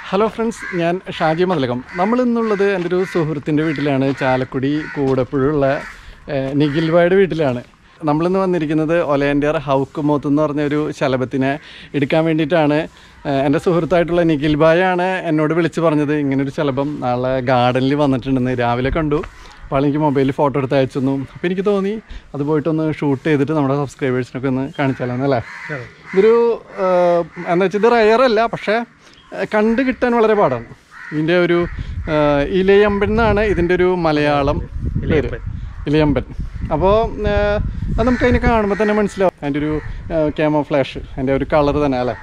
Hello friends, ഞാൻ ഷാജി മതിലകം. നമ്മളിന്നുള്ളത് എൻ്റെ ഒരു സുഹൃത്തിൻ്റെ വീട്ടിലാണ്. ചാലക്കുടി കൂടപ്പുഴയുള്ള നിഖിൽ ഭായിയുടെ വീട്ടിലാണ്. നമ്മളിന്ന് വന്നിരിക്കുന്നത് ഒലയൻ്റെർ ഹൗക്ക് മോത്ത് എന്ന് പറഞ്ഞൊരു ശലഭത്തിനെ എടുക്കാൻ വേണ്ടിയിട്ടാണ്. എൻ്റെ സുഹൃത്തായിട്ടുള്ള നിഖിൽ ഭായാണ് എന്നോട് വിളിച്ച് പറഞ്ഞത് ഇങ്ങനൊരു ശലഭം നാളെ ഗാർഡനിൽ വന്നിട്ടുണ്ടെന്ന്. രാവിലെ കണ്ടു. അപ്പോൾ എനിക്ക് മൊബൈലിൽ ഫോട്ടോ എടുത്ത് അയച്ചു തന്നു. അപ്പോൾ എനിക്ക് തോന്നി അത് പോയിട്ടൊന്ന് ഷൂട്ട് ചെയ്തിട്ട് നമ്മുടെ സബ്സ്ക്രൈബേഴ്സിനൊക്കെ ഒന്ന് കാണിച്ചാലോന്നല്ലേ. ഇതൊരു എന്താ വെച്ചാൽ ഇത് റയറല്ല, പക്ഷേ കണ്ട് കിട്ടാൻ വളരെ പാടാണ്. ഇതിൻ്റെ ഒരു ഇലയമ്പൻ എന്നാണ് ഇതിൻ്റെ ഒരു മലയാളം പേര്, ഇലയമ്പൻ. അപ്പോൾ അത് നമുക്ക് അതിനെ കാണുമ്പോൾ തന്നെ മനസ്സിലാവും അതിൻ്റെ ഒരു ക്യാമോഫ്ലാഷ്, അതിൻ്റെ ഒരു കളർ തന്നെ അല്ലേ.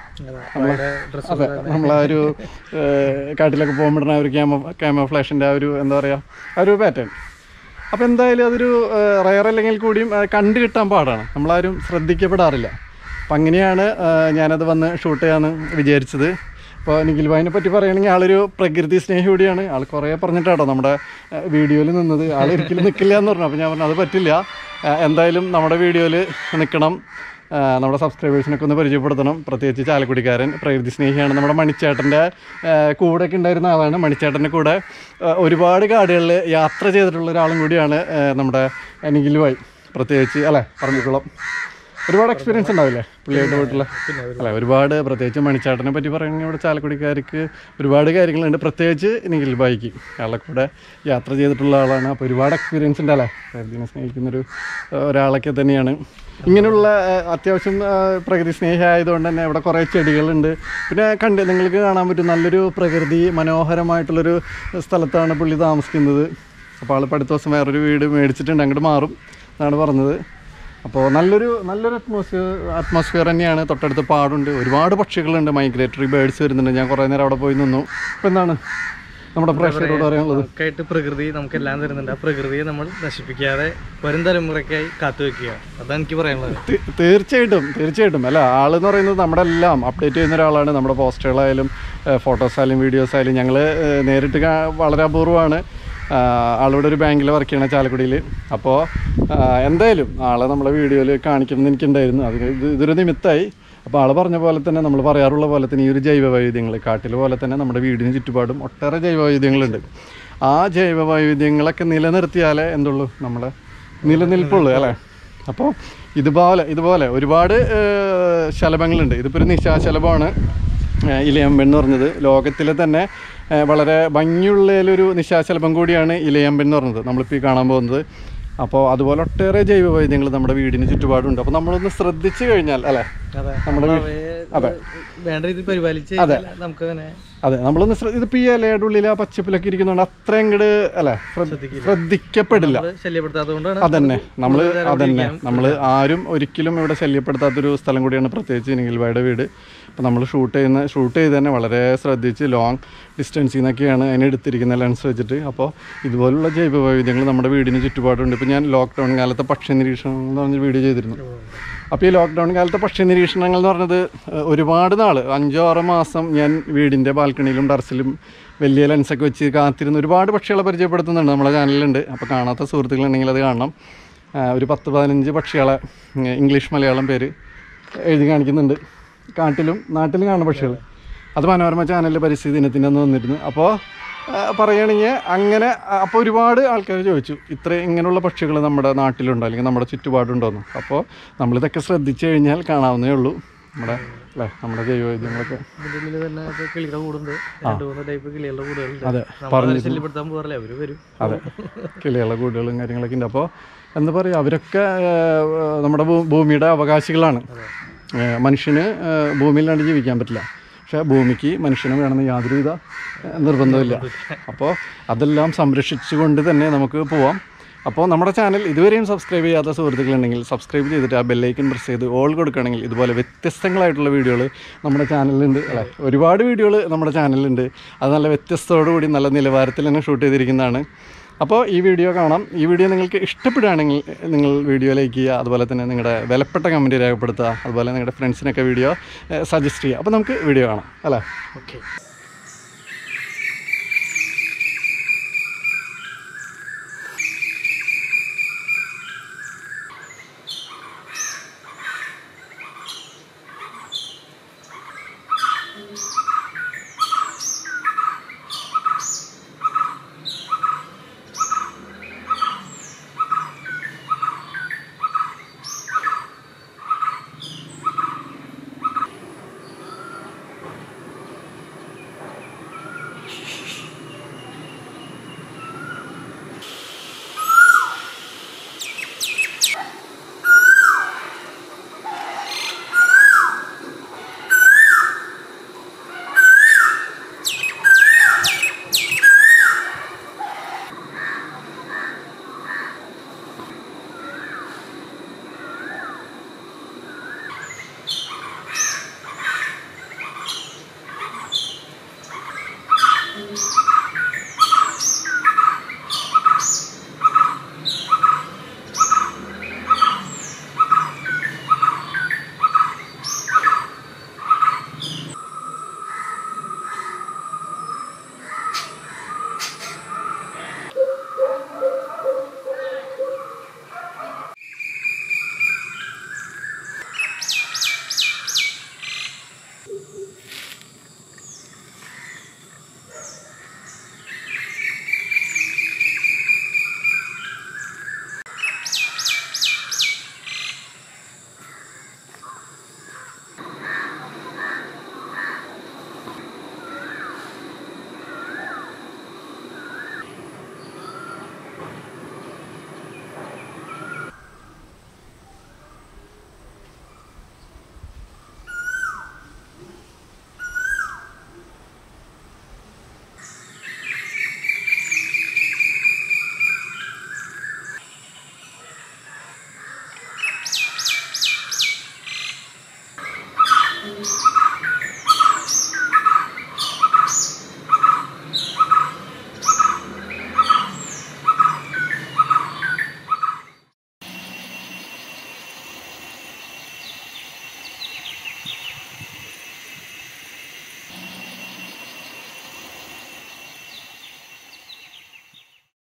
അതെ, നമ്മളാ ഒരു കാട്ടിലൊക്കെ പോകുമ്പോഴാണ് ഒരു ക്യാമോഫ്ലാഷിൻ്റെ ആ ഒരു എന്താ പറയുക ആ ഒരു പാറ്റേൺ. അപ്പോൾ എന്തായാലും അതൊരു റയർ അല്ലെങ്കിൽ കൂടിയും കണ്ട് കിട്ടാൻ പാടാണ്, നമ്മളാരും ശ്രദ്ധിക്കപ്പെടാറില്ല. അപ്പം അങ്ങനെയാണ് ഞാനത് വന്ന് ഷൂട്ട് ചെയ്യാമെന്ന് വിചാരിച്ചത്. ഇപ്പോൾ നിഖിൽ ഭായിനെ പറ്റി പറയുകയാണെങ്കിൽ ആളൊരു പ്രകൃതി സ്നേഹി കൂടിയാണ്. ആൾ കുറേ പറഞ്ഞിട്ടാട്ടോ നമ്മുടെ വീഡിയോയിൽ നിന്നത്. ആൾ ഒരിക്കലും നിൽക്കില്ല എന്ന് പറഞ്ഞു. അപ്പോൾ ഞാൻ പറഞ്ഞു അത് പറ്റില്ല, എന്തായാലും നമ്മുടെ വീഡിയോയിൽ നിൽക്കണം, നമ്മുടെ സബ്സ്ക്രൈബേഴ്സിനൊക്കെ ഒന്ന് പരിചയപ്പെടുത്തണം. പ്രത്യേകിച്ച് ചാലക്കുടിക്കാരൻ പ്രകൃതി സ്നേഹിയാണ്. നമ്മുടെ മണിച്ചേട്ടൻ്റെ കൂടെയൊക്കെ ഉണ്ടായിരുന്ന ആളാണ്. മണിച്ചേട്ടൻ്റെ കൂടെ ഒരുപാട് കാടുകളിൽ യാത്ര ചെയ്തിട്ടുള്ള ഒരാളും കൂടിയാണ് നമ്മുടെ നിഖിൽ ഭായി. പ്രത്യേകിച്ച് അല്ലേ പറഞ്ഞിക്കോളാം, ഒരുപാട് എക്സ്പീരിയൻസ് ഉണ്ടാവില്ലേ പുള്ളിയായിട്ട് പോയിട്ടുള്ള അല്ല. ഒരുപാട് പ്രത്യേകിച്ച് മണിച്ചാട്ടനെ പറ്റി പറയുകയാണെങ്കിൽ ഇവിടെ ചാലക്കുടിക്കാർക്ക് ഒരുപാട് കാര്യങ്ങളുണ്ട്. പ്രത്യേകിച്ച് നിഖിൽ ഭായിക്ക് അയാളെ കൂടെ യാത്ര ചെയ്തിട്ടുള്ള ആളാണ്. അപ്പോൾ ഒരുപാട് എക്സ്പീരിയൻസ് ഉണ്ടല്ലേ. പ്രകൃതിനെ സ്നേഹിക്കുന്നൊരു ഒരാളൊക്കെ തന്നെയാണ്. ഇങ്ങനെയുള്ള അത്യാവശ്യം പ്രകൃതി സ്നേഹി ആയതുകൊണ്ട് തന്നെ ഇവിടെ കുറേ ചെടികളുണ്ട്. പിന്നെ നിങ്ങൾക്ക് കാണാൻ പറ്റും നല്ലൊരു പ്രകൃതി മനോഹരമായിട്ടുള്ളൊരു സ്ഥലത്താണ് പുള്ളി താമസിക്കുന്നത്. അപ്പോൾ ആൾ അടുത്ത ദിവസം വേറൊരു വീട് മേടിച്ചിട്ടുണ്ട്, അങ്ങോട്ട് മാറും എന്നാണ് പറഞ്ഞത്. അപ്പോൾ നല്ലൊരു അറ്റ്മോസ്ഫിയർ തന്നെയാണ്. തൊട്ടടുത്ത് പാടുണ്ട്, ഒരുപാട് പക്ഷികളുണ്ട്, മൈഗ്രേറ്ററി ബേഡ്സ് വരുന്നുണ്ട്. ഞാൻ കുറേ നേരം അവിടെ പോയി നിന്നു. അപ്പോൾ എന്താണ് നമ്മുടെ പ്രേക്ഷകരോട് പറയാനുള്ളത്? നമുക്കായിട്ട് പ്രകൃതി നമുക്കെല്ലാം തരുന്നുണ്ട്. ആ പ്രകൃതിയെ നമ്മൾ നശിപ്പിക്കാതെ വരും തലമുറയ്ക്കായി കാത്തുവെക്കുക, അതാണ് എനിക്ക് പറയാനുള്ളത്. തീർച്ചയായിട്ടും അല്ല, ആളെന്ന് പറയുന്നത് നമ്മുടെ എല്ലാം അപ്ഡേറ്റ് ചെയ്യുന്ന ഒരാളാണ്. നമ്മുടെ പോസ്റ്ററുകളായാലും ഫോട്ടോസായാലും വീഡിയോസായാലും ഞങ്ങൾ നേരിട്ട് വളരെ അപൂർവമാണ്. ആളിവിടെ ഒരു ബാങ്കിൽ വർക്ക് ചെയ്യണം ചാലക്കുടിയിൽ. അപ്പോൾ എന്തായാലും ആളെ നമ്മളെ വീഡിയോയിൽ കാണിക്കണം എന്ന് എനിക്കുണ്ടായിരുന്നു. ഇതൊരു നിമിത്തമായി. അപ്പോൾ ആൾ പറഞ്ഞ പോലെ തന്നെ നമ്മൾ പറയാറുള്ള പോലെ തന്നെ ഈ ഒരു ജൈവവൈവിധ്യങ്ങൾ കാട്ടിൽ പോലെ തന്നെ നമ്മുടെ വീടിന് ചുറ്റുപാടും ഒട്ടേറെ ജൈവവൈവിധ്യങ്ങളുണ്ട്. ആ ജൈവവൈവിധ്യങ്ങളൊക്കെ നിലനിർത്തിയാലേ എന്തുള്ളൂ നമ്മളെ നിലനിൽപ്പുള്ളൂ അല്ലേ. അപ്പോൾ ഇതുപോലെ ഒരുപാട് ശലഭങ്ങളുണ്ട്. ഇതിപ്പോൾ ഒരു നിശാശലഭമാണ് ഇലയമ്പൻ എന്ന് പറഞ്ഞത്. ലോകത്തിലെ തന്നെ വളരെ ഭംഗിയുള്ളൊരു നിശാശലഭം കൂടിയാണ് ഇലയമ്പൻ എന്ന് പറഞ്ഞത് നമ്മളിപ്പോൾ ഈ കാണാൻ പോകുന്നത്. അപ്പോൾ അതുപോലെ ഒട്ടേറെ ജൈവവൈവിധ്യങ്ങൾ നമ്മുടെ വീടിന് ചുറ്റുപാടുണ്ട്. അപ്പോൾ നമ്മളൊന്ന് ശ്രദ്ധിച്ചു കഴിഞ്ഞാൽ അല്ലേ നമ്മുടെ വേണ്ട രീതിയിൽ പരിപാലിച്ച് അതെ നമ്മളൊന്ന് ഇതിപ്പോൾ ഈ ഇലയുടെ ഉള്ളിൽ ആ പച്ചപ്പിലൊക്കെ ഇരിക്കുന്നുണ്ട്, അത്രയും ഇങ്ങോട്ട് അല്ലേ ശ്രദ്ധിക്കപ്പെടില്ല. അതന്നെ നമ്മൾ ആരും ഒരിക്കലും ഇവിടെ ശല്യപ്പെടുത്താത്തൊരു സ്ഥലം കൂടിയാണ് പ്രത്യേകിച്ച് നിഖിൽ ഭായിയുടെ വീട്. അപ്പോൾ നമ്മൾ ഷൂട്ട് ചെയ്ത് തന്നെ വളരെ ശ്രദ്ധിച്ച് ലോങ് ഡിസ്റ്റൻസിൽ നിന്നൊക്കെയാണ് അതിനെ എടുത്തിരിക്കുന്ന ലെൻസ് വെച്ചിട്ട്. അപ്പോൾ ഇതുപോലുള്ള ജൈവവൈവിധ്യങ്ങൾ നമ്മുടെ വീടിന് ചുറ്റുപാടുണ്ട്. ഇപ്പോൾ ഞാൻ ലോക്ക്ഡൗൺ കാലത്തെ പക്ഷി നിരീക്ഷണം എന്ന് പറഞ്ഞ വീഡിയോ ചെയ്തിരുന്നു. അപ്പോൾ ഈ ലോക്ക്ഡൗൺ കാലത്തെ പക്ഷി നിരീക്ഷണങ്ങൾ എന്ന് പറഞ്ഞത് ഒരുപാട് നാൾ 5-6 മാസം ഞാൻ വീടിൻ്റെ ബാൽക്കണിയിലും ടെറസിലും വലിയ ലെൻസൊക്കെ വെച്ച് കാത്തിരുന്ന് ഒരുപാട് പക്ഷികളെ പരിചയപ്പെടുത്തുന്നുണ്ട്. നമ്മുടെ ചാനലിലുണ്ട്. അപ്പോൾ കാണാത്ത സുഹൃത്തുക്കളുണ്ടെങ്കിൽ അത് കാണണം. ഒരു 10-15 പക്ഷികളെ ഇംഗ്ലീഷ് മലയാളം പേര് എഴുതി കാണിക്കുന്നുണ്ട്. കാട്ടിലും നാട്ടിലും കാണുന്ന പക്ഷികൾ. അത് മനോരമ ചാനലിൽ പരിസ്ഥിതി ദിനത്തിൻ്റെ അന്ന് വന്നിരുന്നു. അപ്പോൾ പറയുകയാണെങ്കിൽ അങ്ങനെ അപ്പോൾ ഒരുപാട് ആൾക്കാർ ചോദിച്ചു ഇങ്ങനെയുള്ള പക്ഷികൾ നമ്മുടെ നാട്ടിലുണ്ടോ അല്ലെങ്കിൽ നമ്മുടെ ചുറ്റുപാടുണ്ടോയെന്ന്. അപ്പോൾ നമ്മളിതൊക്കെ ശ്രദ്ധിച്ചു കഴിഞ്ഞാൽ കാണാവുന്നേ ഉള്ളൂ നമ്മുടെ ജൈവവൈദ്യങ്ങളൊക്കെ. അതെ അതെ കിളികളുടെ കൂടുകളും കാര്യങ്ങളൊക്കെ ഉണ്ട്. അപ്പോൾ എന്താ പറയുക, അവരൊക്കെ നമ്മുടെ ഭൂമിയുടെ അവകാശികളാണ്. മനുഷ്യന് ഭൂമിയിലാണ്ട് ജീവിക്കാൻ പറ്റില്ല, പക്ഷേ ഭൂമിക്ക് മനുഷ്യനും വേണമെന്ന് യാതൊരുവിധ നിർബന്ധമില്ല. അപ്പോൾ അതെല്ലാം സംരക്ഷിച്ചുകൊണ്ട് തന്നെ നമുക്ക് പോവാം. അപ്പോൾ നമ്മുടെ ചാനൽ ഇതുവരെയും സബ്സ്ക്രൈബ് ചെയ്യാത്ത സുഹൃത്തുക്കളുണ്ടെങ്കിൽ സബ്സ്ക്രൈബ് ചെയ്തിട്ട് ആ ബെല്ലൈക്കൻ പ്രസ് ചെയ്ത് ഓൾ കൊടുക്കുകയാണെങ്കിൽ ഇതുപോലെ വ്യത്യസ്തങ്ങളായിട്ടുള്ള വീഡിയോകൾ നമ്മുടെ ചാനലിലുണ്ട് അല്ലേ. ഒരുപാട് വീഡിയോകൾ നമ്മുടെ ചാനലിലുണ്ട്. അത് നല്ല വ്യത്യസ്തതയോടുകൂടി നല്ല നിലവാരത്തിൽ തന്നെ ഷൂട്ട് ചെയ്തിരിക്കുന്നതാണ്. അപ്പോൾ ഈ വീഡിയോ കാണാം. ഈ വീഡിയോ നിങ്ങൾക്ക് ഇഷ്ടപ്പെടുകയാണെങ്കിൽ നിങ്ങൾ വീഡിയോ ലൈക്ക് ചെയ്യുക, അതുപോലെ തന്നെ നിങ്ങളുടെ വിലപ്പെട്ട കമൻറ്റ് രേഖപ്പെടുത്തുക, അതുപോലെ നിങ്ങളുടെ ഫ്രണ്ട്സിനൊക്കെ വീഡിയോ സജസ്റ്റ് ചെയ്യുക. അപ്പോൾ നമുക്ക് വീഡിയോ കാണാം അല്ലേ. ഓക്കെ.